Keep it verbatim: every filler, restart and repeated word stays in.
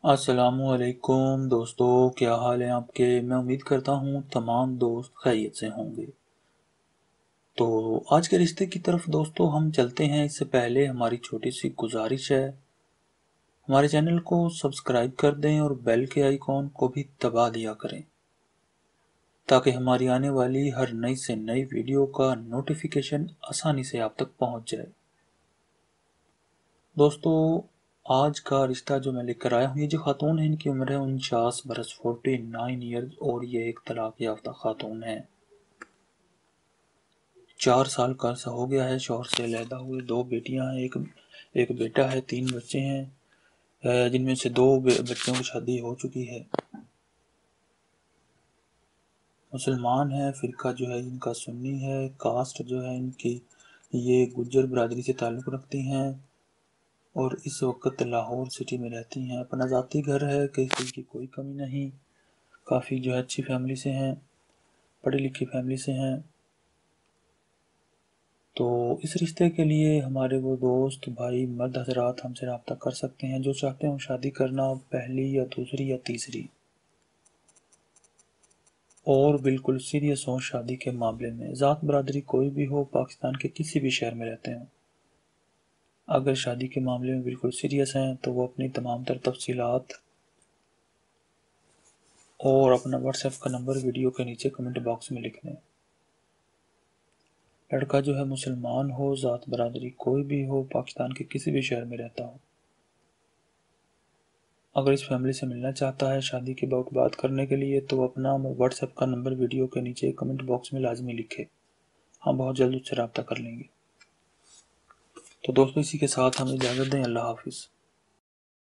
السلام علیکم دوستو، کیا حال ہے آپ کے؟ میں امید کرتا ہوں تمام دوست خیریت سے ہوں گے۔ تو آج کے رشتے کی طرف دوستو ہم چلتے ہیں۔ اس سے پہلے ہماری چھوٹی سی گزارش ہے، ہمارے چینل کو سبسکرائب کر دیں اور بیل کے آئیکن کو بھی دبا دیا کریں تاکہ ہماری آنے والی ہر نئی سے نئی ویڈیو کا نوٹیفیکیشن آسانی سے آپ تک پہنچ جائے۔ دوستو آج کا رشتہ جو میں لے کر آیا ہوں، یہ جو خاتون ہے ان کی عمر ہے انچاس برس فورٹی نائن ایئرز، اور یہ ایک طلاق یافتہ خاتون ہے۔ چار سال کا عرصہ ہو گیا ہے شوہر سے علیحدہ ہوئے۔ دو بیٹیاں ہیں، ایک ایک بیٹا ہے، تین بچے ہیں جن میں سے دو بچوں کی شادی ہو چکی ہے۔ مسلمان ہیں، فرقہ جو ہے ان کا سنی ہے، کاسٹ جو ہے ان کی یہ گجر برادری سے تعلق رکھتی ہیں اور اس وقت لاہور سٹی میں رہتی ہیں۔ اپنا ذاتی گھر ہے، کسی کی کوئی کمی نہیں، کافی جو ہے اچھی فیملی سے ہیں، پڑھی لکھی فیملی سے ہیں۔ تو اس رشتے کے لیے ہمارے وہ دوست بھائی مرد حضرات ہم سے رابطہ کر سکتے ہیں جو چاہتے ہیں شادی کرنا، پہلی یا دوسری یا تیسری، اور بالکل سیریس ہوں شادی کے معاملے میں۔ ذات برادری کوئی بھی ہو، پاکستان کے کسی بھی شہر میں رہتے ہوں، اگر شادی کے معاملے میں بالکل سیریس ہیں تو وہ اپنی تمام تر تفصیلات اور اپنا واٹس ایپ کا نمبر ویڈیو کے نیچے کمنٹ باکس میں لکھ دیں۔ لڑکا جو ہے مسلمان ہو، ذات برادری کوئی بھی ہو، پاکستان کے کسی بھی شہر میں رہتا ہو، اگر اس فیملی سے ملنا چاہتا ہے شادی کے بعد بات کرنے کے لیے تو وہ اپنا واٹس ایپ کا نمبر ویڈیو کے نیچے کمنٹ باکس میں لازمی لکھے، ہم بہت جلد اس سے رابطہ کر لیں گے۔ تو دوستو اسی کے ساتھ ہمیں اجازت دیں، اللہ حافظ۔